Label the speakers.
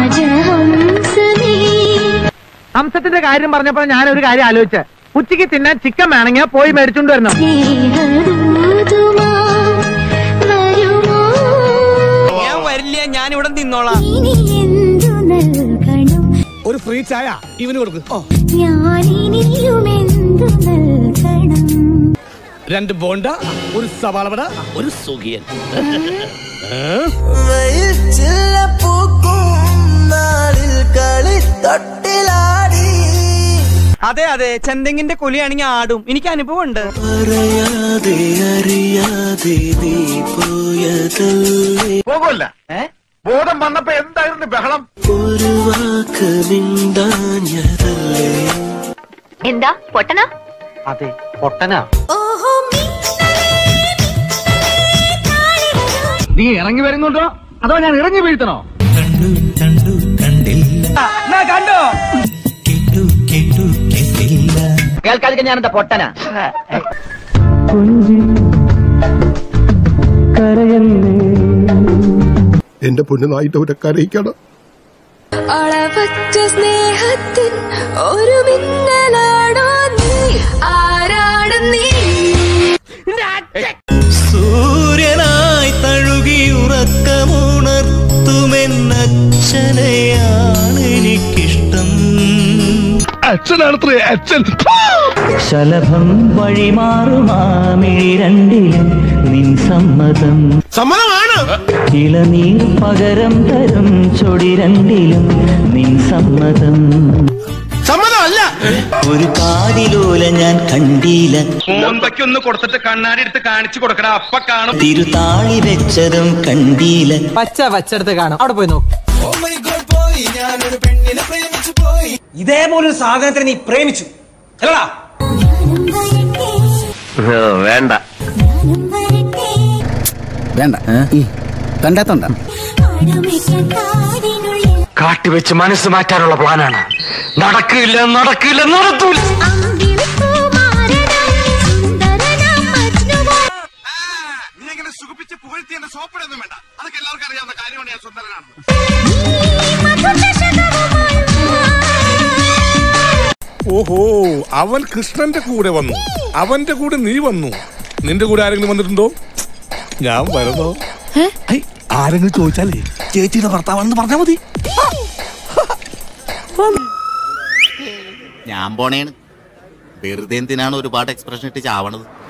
Speaker 1: ഹംസത്തിന്റെ കാര്യം പറഞ്ഞപ്പോൾ ഞാനൊരു കാര്യം ആലോചിച്ച. ഉച്ചയ്ക്ക് തിന്നാൻ ചിക്കൻ വേണമെങ്കിൽ പോയി മേടിച്ചോണ്ട് വരണം.
Speaker 2: ഞാൻ വരില്ല, ഞാൻ ഇവിടെ നിന്നോളാം.
Speaker 3: ഒരു ഫ്രീ ചായ ഇവന് കൊടുക്ക്. 2 ബോണ്ട, ഒരു സവാള വട, ഒരു സുഖിയൻ.
Speaker 2: അതെ അതെ, ചെന്തെങ്ങിന്റെ കൊലിയാണെങ്കിൽ ആടും. എനിക്ക് അനുഭവം ഉണ്ട്.
Speaker 4: പോകല്ല, ബോധം വന്നപ്പോ എന്തായിരുന്നു ബഹളം?
Speaker 5: എന്താ പൊട്ടനാ?
Speaker 1: അതെ, പൊട്ടനാ. നീ ഇറങ്ങി വരുന്നുണ്ടോ അതോ ഞാൻ ഇറങ്ങി വീഴ്ത്തണോ?
Speaker 2: കണ്ടോ?
Speaker 1: കേൾക്കാതെ ഞാനെന്താ പൊട്ടനാ?
Speaker 6: എന്റെ പൊന്നുനായിട്ട് അവരെ കരയിക്കണം.
Speaker 7: അളവറ്റ സ്നേഹത്തിൻ ഒരു മിന്നലാണോ നീ? ആരാണ് നീ?
Speaker 8: സൂര്യനായി തഴുകി ഉറക്കമുണർത്തുമെന്നച്ഛനെയാണ് എനിക്കിഷ്ടം.
Speaker 6: അച്ഛനാണത്രേ അച്ഛൻ.
Speaker 8: ശലഭം വഴിമാറുമാമിഴി രണ്ടിലും നിൻ സമ്മതം
Speaker 6: സമ്മതമാണ്.
Speaker 8: ഇളനീർ പകരം തരും ചൊടി രണ്ടിലും നിൻ സമ്മതം
Speaker 6: സമ്മതമല്ല.
Speaker 8: ഒരു കാതിലോല ഞാൻ കണ്ടില്ല.
Speaker 4: മോന്തയ്ക്കൊന്ന് കൊടുത്തിട്ട് കണ്ണാടി എടുത്ത് കാണിച്ചു കൊടുക്കണ, അപ്പ കാണും.
Speaker 8: തിരുതാളി വെച്ചതും കണ്ടില്ല.
Speaker 2: പച്ച വച്ചെടുത്ത് കാണും, അവിടെ പോയി നോക്കും. ഇതേപോലൊരു സാധനത്തിന് നീ പ്രേമിച്ചു അല്ലടാ?
Speaker 4: വേണ്ട
Speaker 9: വേണ്ട, കണ്ടാത്തോണ്ട.
Speaker 4: കാട്ടിവെച്ച് മനസ്സ് മാറ്റാനുള്ള പ്ലാനാണ്. നടക്കില്ല, നടക്കില്ല, നടത്തൂല. നീങ്ങനെ സുഖിപ്പിച്ച് പുകഴ്ത്തി എന്നെ സോപ്പിടൊന്നും വേണ്ട. അതൊക്കെ എല്ലാവർക്കും അറിയാവുന്ന കാര്യമാണ്. ഞാൻ സുന്ദരനാണ്.
Speaker 6: ഓഹോ, അവൻ കൃഷ്ണന്റെ കൂടെ വന്നു, അവന്റെ കൂടെ നീ വന്നു. നിന്റെ കൂടെ ആരെങ്കിലും വന്നിട്ടുണ്ടോ? ഞാൻ വരുന്നോ? ആരെങ്കിലും ചോദിച്ചാലേ ചേച്ചിയുടെ ഭർത്താവാണെന്ന് പറഞ്ഞാൽ മതി.
Speaker 10: ഞാൻ പോണേണ്. വെറുതെ എന്തിനാണ് ഒരുപാട് എക്സ്പ്രഷൻ ഇട്ട് ചാവണത്?